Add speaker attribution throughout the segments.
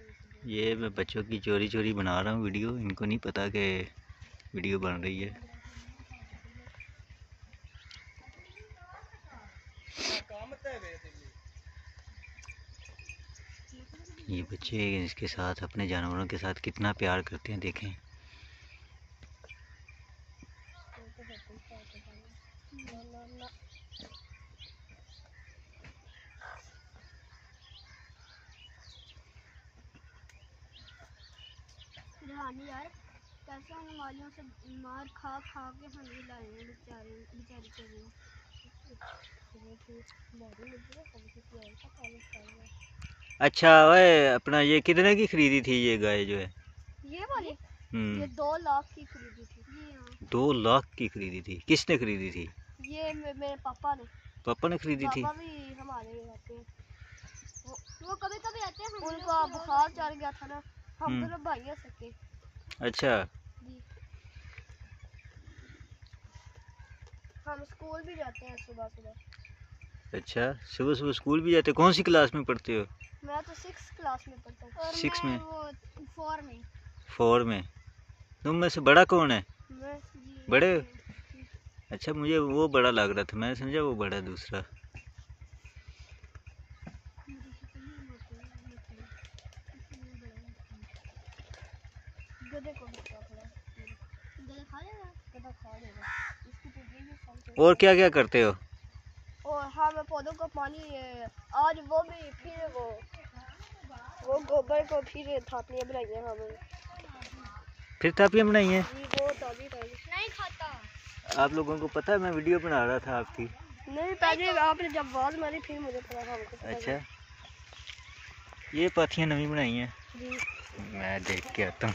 Speaker 1: ये मैं बच्चों की चोरी चोरी बना रहा हूँ वीडियो, इनको नहीं पता कि वीडियो बन रही है। ये बच्चे इसके साथ, अपने जानवरों के साथ कितना प्यार करते हैं, देखें।
Speaker 2: यार कैसे उन वालियों से मार खा खा के हम भी लाए हैं बेचारी के लिए।
Speaker 1: अच्छा ओए, अपना ये कितने की खरीदी थी ये गाय जो है?
Speaker 2: ये वाली ये 2 लाख की खरीदी थी।
Speaker 1: 2 लाख की खरीदी थी? किसने खरीदी थी?
Speaker 2: ये मेरे पापा ने।
Speaker 1: पापा ने खरीदी थी?
Speaker 2: पापा भी हमारे आते हैं, वो कभी कभी आते हैं। उनका बुखार चढ़ गया था ना, हम दोनों भाई हैं सके।
Speaker 1: अच्छा,
Speaker 2: हम स्कूल भी जाते हैं सुबह सुबह।
Speaker 1: अच्छा, सुबह सुबह स्कूल भी जाते? कौन सी क्लास में पढ़ते हो?
Speaker 2: मैं तो 6th क्लास में पढ़ता हूँ।
Speaker 1: 6 में?
Speaker 2: वो 4 में।
Speaker 1: 4 में? तुम में से बड़ा कौन है?
Speaker 2: मैं
Speaker 1: बड़े? अच्छा, मुझे वो बड़ा लग रहा था, मैं समझा वो बड़ा दूसरा।
Speaker 2: गधे को
Speaker 1: और क्या क्या करते हो?
Speaker 2: और हाँ, मैं पौधों को पानी, आज वो भी फिर वो गोबर को फिर थापियाँ बनाई हैं हमें।
Speaker 1: फिर थापियाँ बनाई हैं?
Speaker 2: वो नहीं खाता।
Speaker 1: आप लोगों को पता है मैं वीडियो बना रहा था आपकी?
Speaker 2: नहीं, पहले आपने जब आवाज मारी फिर मुझे पता।
Speaker 1: अच्छा, ये पाथियाँ नवी बनाई हैं?
Speaker 2: जी।
Speaker 1: मैं देख के आता हूँ।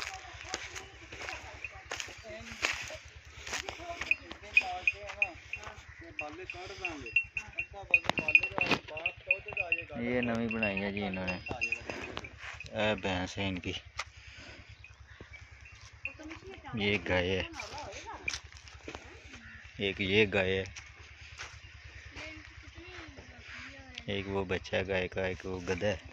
Speaker 1: ये नवी बनाई है जी इन्होंने, भैंस है इनकी। ये गाय है, एक ये गाय है, एक वो बच्चा है गाय का, एक वो गधा है।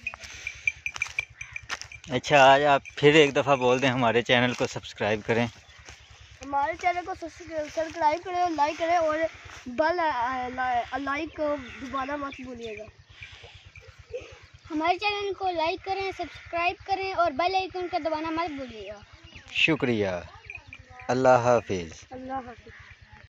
Speaker 1: अच्छा, आज आप फिर एक दफ़ा बोल दें हमारे चैनल को सब्सक्राइब करें।
Speaker 2: हमारे चैनल को सब्सक्राइब करें और लाइक करें, और बेल लाइक को दोबारा मत भूलिएगा। हमारे चैनल को लाइक करें, सब्सक्राइब करें और बेल आइकन का दबाना मत भूलिएगा।
Speaker 1: शुक्रिया। अल्लाह हाफिज़।
Speaker 2: अल्लाह हाफिज़।